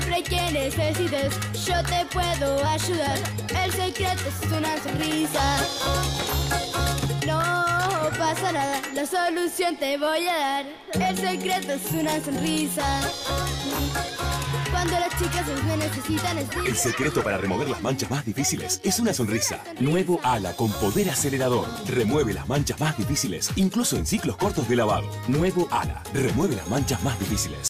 Siempre que necesites, yo te puedo ayudar. El secreto es una sonrisa. No pasa nada, la solución te voy a dar. El secreto es una sonrisa. Cuando las chicas me necesitan es El secreto para remover las manchas más difíciles es una sonrisa. Nuevo Ala con poder acelerador. Remueve las manchas más difíciles, incluso en ciclos cortos de lavado. Nuevo Ala. Remueve las manchas más difíciles.